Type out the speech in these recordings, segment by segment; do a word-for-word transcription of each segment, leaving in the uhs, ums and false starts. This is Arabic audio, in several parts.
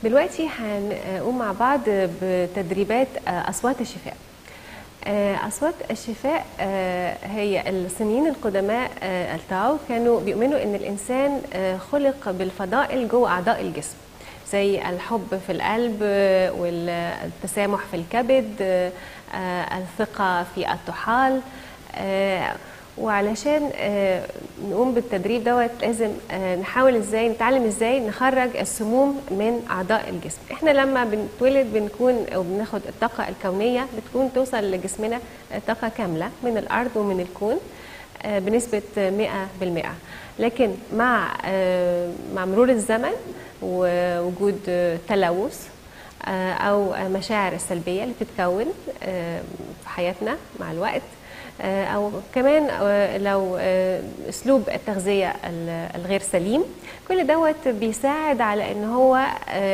دلوقتي هنقوم مع بعض بتدريبات أصوات الشفاء. أصوات الشفاء هي الصينيين القدماء التاو كانوا بيؤمنوا إن الإنسان خلق بالفضائل جوه أعضاء الجسم، زي الحب في القلب والتسامح في الكبد، الثقة في الطحال. وعلشان نقوم بالتدريب دوت لازم نحاول ازاي نتعلم ازاي نخرج السموم من اعضاء الجسم. احنا لما بنتولد بنكون او بناخد الطاقه الكونيه بتكون توصل لجسمنا طاقه كامله من الارض ومن الكون بنسبه مئة بالمئة، لكن مع مع مرور الزمن ووجود تلوث او مشاعر السلبيه اللي بتتكون في حياتنا مع الوقت، أو كمان لو أسلوب التغذية الغير سليم، كل دوت بيساعد على إن هو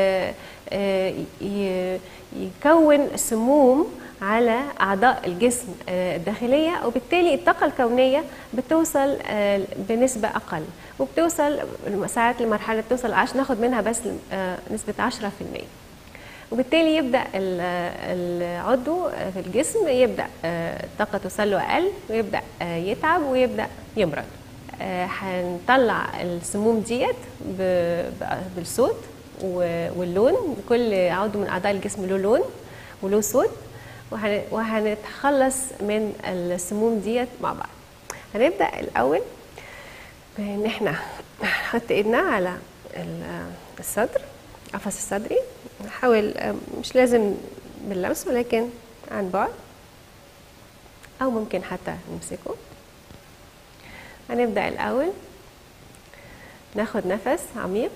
يكون سموم على أعضاء الجسم الداخلية، وبالتالي الطاقة الكونية بتوصل بنسبة أقل، وبتوصل ساعات لمرحلة توصل عشان ناخد منها بس نسبة عشرة في المية، وبالتالي يبدأ العضو في الجسم يبدأ الطاقة توصل له أقل ويبدأ يتعب ويبدأ يمرض. هنطلع السموم ديت بالصوت واللون، كل عضو من أعضاء الجسم له لون وله صوت، وهنتخلص من السموم ديت مع بعض. هنبدأ الأول بإن احنا نحط ايدنا على الصدر، قفص الصدري، نحاول مش لازم باللمس ولكن عن بعد، او ممكن حتى نمسكه. هنبدأ الاول ناخد نفس عميق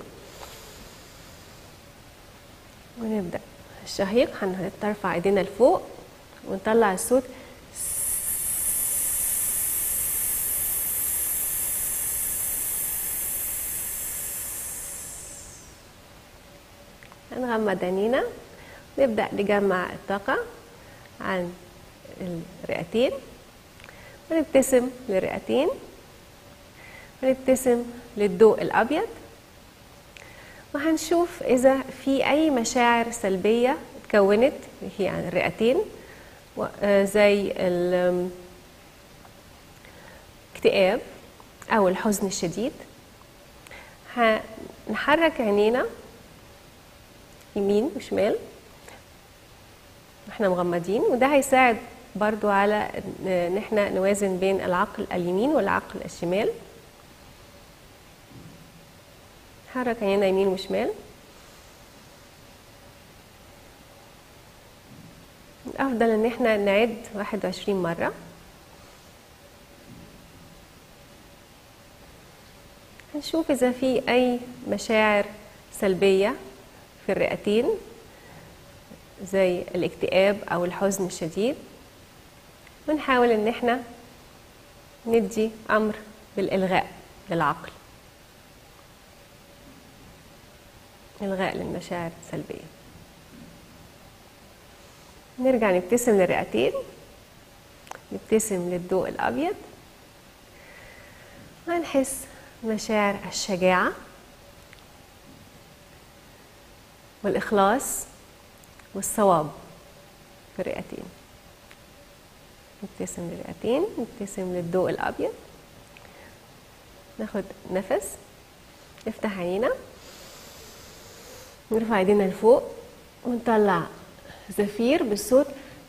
ونبدأ الشهيق، هنرفع ايدينا لفوق ونطلع الصوت هنغمض عينينا، نبدأ نجمع الطاقة عن الرئتين ونبتسم للرئتين ونبتسم للضوء الأبيض، وهنشوف إذا في أي مشاعر سلبية اتكونت هي عن الرئتين، زي الاكتئاب أو الحزن الشديد. هنحرك عينينا يمين وشمال واحنا مغمضين، وده هيساعد برضو على ان احنا نوازن بين العقل اليمين والعقل الشمال. حرك عينينا يمين وشمال. الافضل ان احنا نعد واحد وعشرين مرة. هنشوف اذا في اي مشاعر سلبية في الرئتين زي الاكتئاب او الحزن الشديد، ونحاول ان احنا ندي امر بالالغاء للعقل، الغاء للمشاعر السلبيه. نرجع نبتسم للرئتين، نبتسم للضوء الابيض، وهنحس مشاعر الشجاعه والإخلاص والصواب في الرئتين. نبتسم للرئتين، نبتسم للضوء الأبيض، ناخد نفس، نفتح عينينا، نرفع ايدينا لفوق ونطلع زفير بالصوت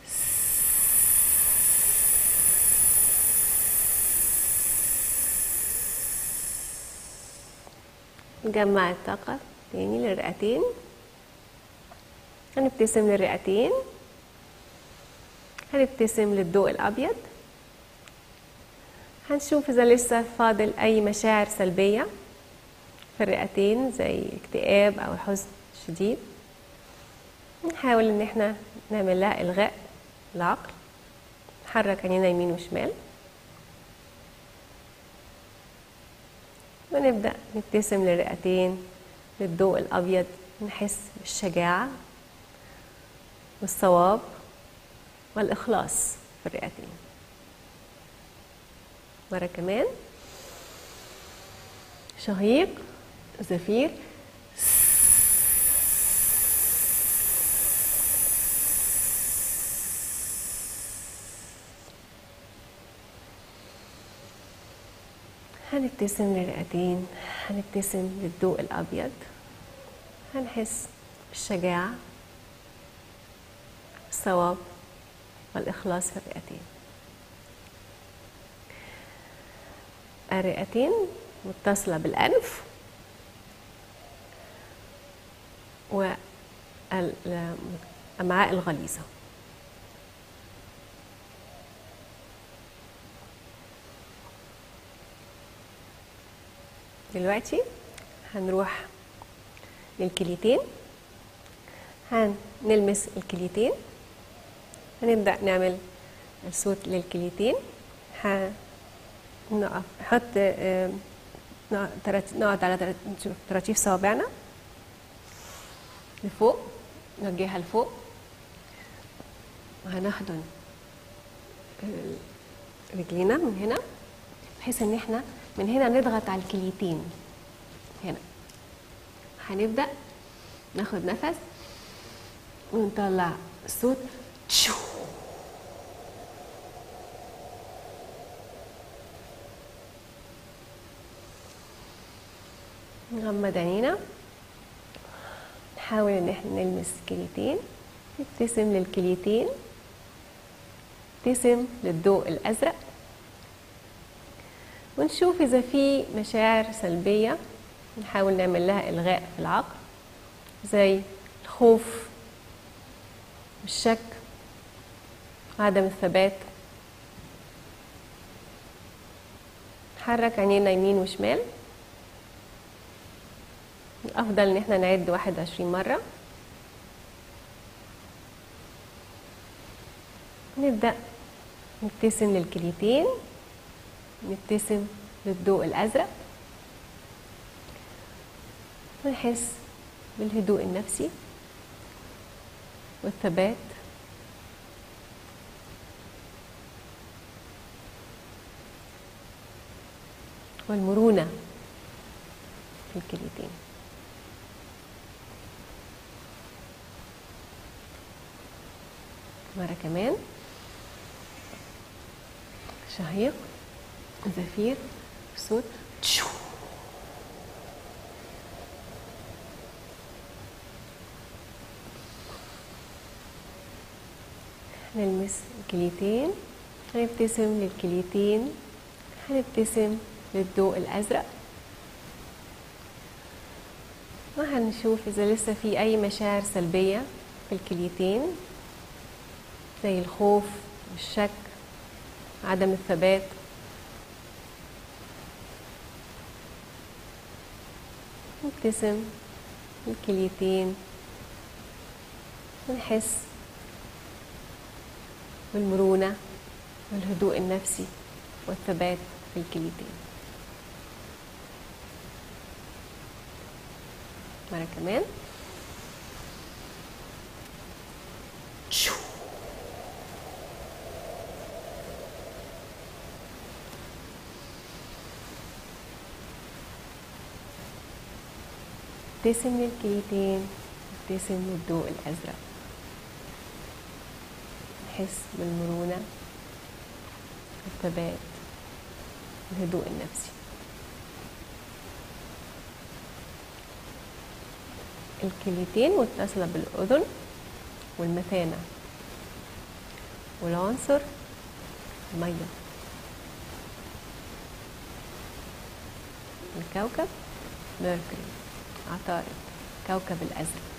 نجمع الطاقة تاني للرئتين، هنبتسم للرئتين، هنبتسم للضوء الأبيض. هنشوف إذا لسه فاضل أي مشاعر سلبية في الرئتين زي اكتئاب أو حزن شديد. نحاول إن احنا نعمل لها إلغاء العقل. نحرك عينينا يمين وشمال ونبدأ نبتسم للرئتين للضوء الأبيض، نحس بالشجاعة والصواب والإخلاص في الرئتين. مرة كمان، شهيق، زفير، هنبتسم للرئتين، هنبتسم للضوء الأبيض، هنحس بالشجاعة، الصواب والإخلاص في الرئتين. الرئتين متصلة بالأنف والأمعاء الغليظة. دلوقتي هنروح للكليتين، هنلمس الكليتين، هنبدأ نعمل الصوت للكليتين. هنقف نحط نقعد على طراطيف صوابعنا لفوق، نوجهها لفوق، وهنحضن رجلينا من هنا بحيث ان احنا من هنا نضغط على الكليتين هنا. هنبدأ ناخد نفس ونطلع الصوت تشو. نغمض عينينا، نحاول ان احنا نلمس الكليتين، نبتسم للكليتين، نبتسم للضوء الازرق، ونشوف اذا في مشاعر سلبيه نحاول نعمل لها الغاء في العقل، زي الخوف، الشك، عدم الثبات. نحرك عينينا يمين وشمال. الأفضل إن احنا نعد واحد وعشرين مرة. نبدأ نبتسم للكليتين، نبتسم للضوء الأزرق، ونحس بالهدوء النفسي والثبات والمرونة في الكليتين. مرة كمان، شهيق، زفير، صوت تشو. نلمس الكليتين، هنبتسم للكليتين، هنبتسم للضوء الأزرق، وهنشوف إذا لسه في أي مشاعر سلبية في الكليتين زي الخوف والشك، عدم الثبات. نبتسم للكليتين ونحس بالمرونة والهدوء النفسي والثبات في الكليتين. مرة كمان، شو. ابتسم للكليتين، ابتسم للضوء الأزرق، نحس بالمرونة والثبات والهدوء النفسي. الكليتين متصلة بالأذن والمثانة والعنصر المية. الكوكب ميركوري، عطارد، كوكب الأزرق.